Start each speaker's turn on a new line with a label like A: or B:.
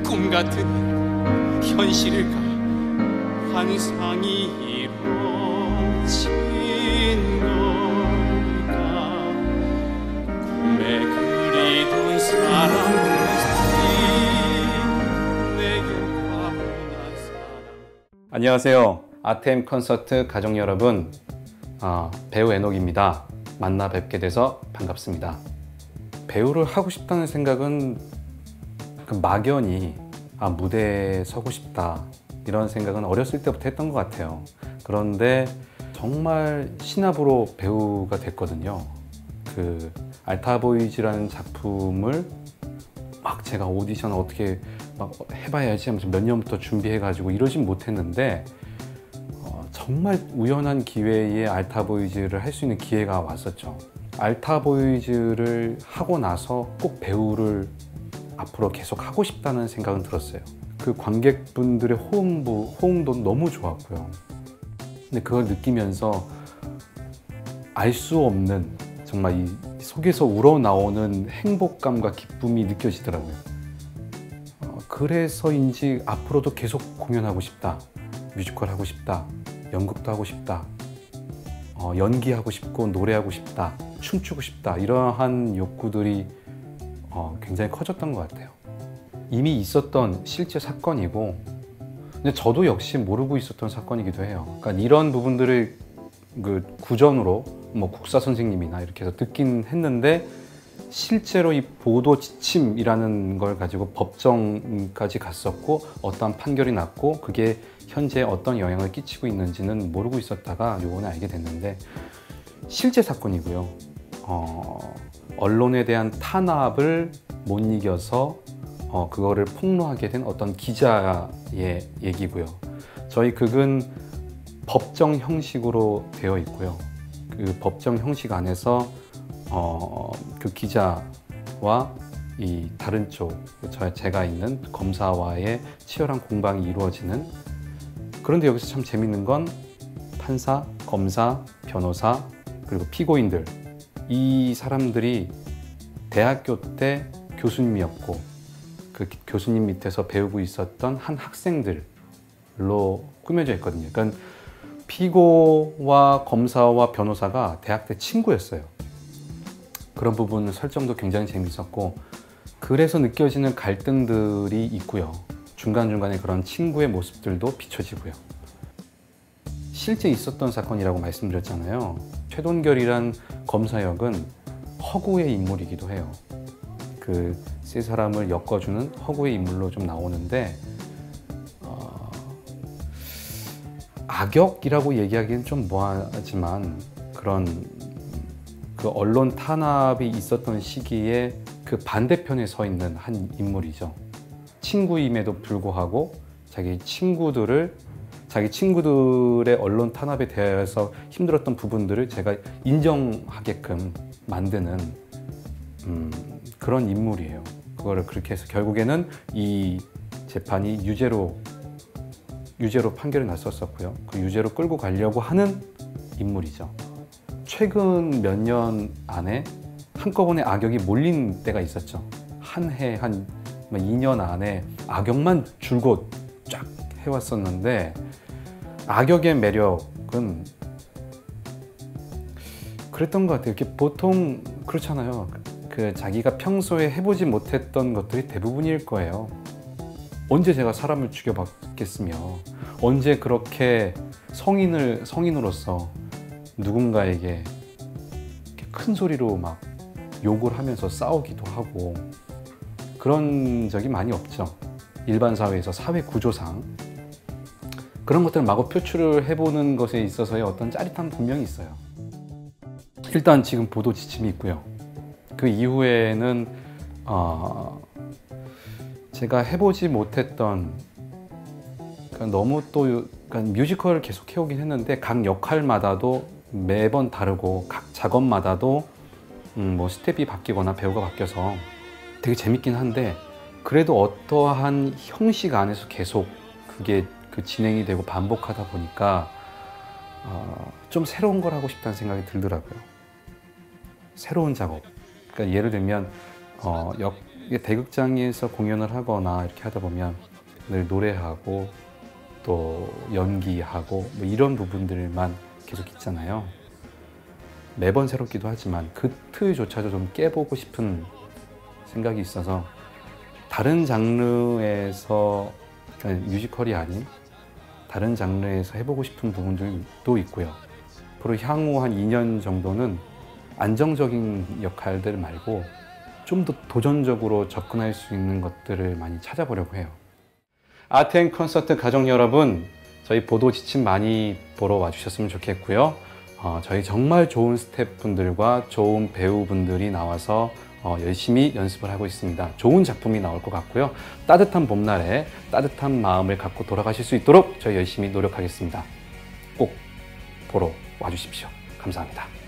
A: 꿈 같은 현실일까? 환상이 이루어진 걸까? 꿈에 그리던 사람들이 내게 가보난 사람. 안녕하세요. 아트엠 콘서트 가족 여러분, 배우 에녹입니다. 만나 뵙게 돼서 반갑습니다. 배우를 하고 싶다는 생각은 막연히 무대에 서고 싶다 이런 생각은 어렸을 때부터 했던 것 같아요. 그런데 정말 신압으로 배우가 됐거든요. 그 알타보이즈라는 작품을 막 제가 오디션 어떻게 막 해봐야지 하면서 몇 년부터 준비해가지고 이러진 못했는데 정말 우연한 기회에 알타보이즈를 할 수 있는 기회가 왔었죠. 알타보이즈를 하고 나서 꼭 배우를 앞으로 계속 하고 싶다는 생각은 들었어요. 그 관객분들의 호응도 너무 좋았고요. 근데 그걸 느끼면서 알 수 없는 정말 이 속에서 우러나오는 행복감과 기쁨이 느껴지더라고요. 그래서인지 앞으로도 계속 공연하고 싶다, 뮤지컬 하고 싶다, 연극도 하고 싶다, 연기하고 싶고 노래하고 싶다, 춤추고 싶다, 이러한 욕구들이 굉장히 커졌던 것 같아요. 이미 있었던 실제 사건이고, 근데 저도 역시 모르고 있었던 사건이기도 해요. 그러니까 이런 부분들을 구전으로 국사 선생님이나 이렇게 해서 듣긴 했는데, 실제로 이 보도 지침이라는 걸 가지고 법정까지 갔었고 어떠한 판결이 났고 그게 현재 어떤 영향을 끼치고 있는지는 모르고 있었다가 요번에 알게 됐는데, 실제 사건이고요. 언론에 대한 탄압을 못 이겨서 그거를 폭로하게 된 어떤 기자의 얘기고요. 저희 극은 법정 형식으로 되어 있고요. 그 법정 형식 안에서 그 기자와 이 다른 쪽, 제가 있는 검사와의 치열한 공방이 이루어지는, 그런데 여기서 참 재밌는 건 판사, 검사, 변호사, 그리고 피고인들, 이 사람들이 대학교 때 교수님이었고 그 교수님 밑에서 배우고 있었던 한 학생들로 꾸며져 있거든요. 그러니까 피고와 검사와 변호사가 대학 때 친구였어요. 그런 부분 설정도 굉장히 재밌었고, 그래서 느껴지는 갈등들이 있고요. 중간중간에 그런 친구의 모습들도 비춰지고요. 실제 있었던 사건이라고 말씀드렸잖아요. 최돈결이란 검사 역은 허구의 인물이기도 해요. 그 세 사람을 엮어주는 허구의 인물로 좀 나오는데, 악역이라고 얘기하기는 좀 뭐하지만 그런 그 언론 탄압이 있었던 시기에 그 반대편에 서 있는 한 인물이죠. 친구임에도 불구하고 자기 친구들의 언론 탄압에 대해서 힘들었던 부분들을 제가 인정하게끔 만드는 그런 인물이에요. 그거를 그렇게 해서 결국에는 이 재판이 유죄로 판결이 났었고요. 그 유죄로 끌고 가려고 하는 인물이죠. 최근 몇 년 안에 한꺼번에 악역이 몰린 때가 있었죠. 한 2년 안에 악역만 줄곧 쫙 해왔었는데, 악역의 매력은 그랬던 것 같아요. 이렇게 보통 그렇잖아요. 자기가 평소에 해보지 못했던 것들이 대부분일 거예요. 언제 제가 사람을 죽여봤겠으며, 언제 그렇게 성인으로서 누군가에게 큰 소리로 막 욕을 하면서 싸우기도 하고, 그런 적이 많이 없죠. 일반 사회에서 사회 구조상 그런 것들을 마구 표출을 해보는 것에 있어서의 어떤 짜릿함 분명히 있어요. 일단 지금 보도 지침이 있고요. 그 이후에는 제가 해보지 못했던, 너무 뮤지컬을 계속 해오긴 했는데 각 역할마다도 매번 다르고 각 작업마다도 스텝이 바뀌거나 배우가 바뀌어서 되게 재밌긴 한데, 그래도 어떠한 형식 안에서 계속 그게 진행이 되고 반복하다 보니까 좀 새로운 걸 하고 싶다는 생각이 들더라고요. 새로운 작업. 그러니까 예를 들면 이게 대극장에서 공연을 하거나 이렇게 하다 보면 늘 노래하고 또 연기하고 뭐 이런 부분들만 계속 있잖아요. 매번 새롭기도 하지만 그 틀조차도 좀 깨보고 싶은 생각이 있어서 다른 장르에서, 그러니까 뮤지컬이 아닌 다른 장르에서 해보고 싶은 부분들도 있고요. 앞으로 향후 한 2년 정도는 안정적인 역할들 말고 좀 더 도전적으로 접근할 수 있는 것들을 많이 찾아보려고 해요. 아트앤콘서트 가족 여러분, 저희 보도 지침 많이 보러 와주셨으면 좋겠고요. 저희 정말 좋은 스태프분들과 좋은 배우분들이 나와서 열심히 연습을 하고 있습니다. 좋은 작품이 나올 것 같고요. 따뜻한 봄날에 따뜻한 마음을 갖고 돌아가실 수 있도록 저희 열심히 노력하겠습니다. 꼭 보러 와주십시오. 감사합니다.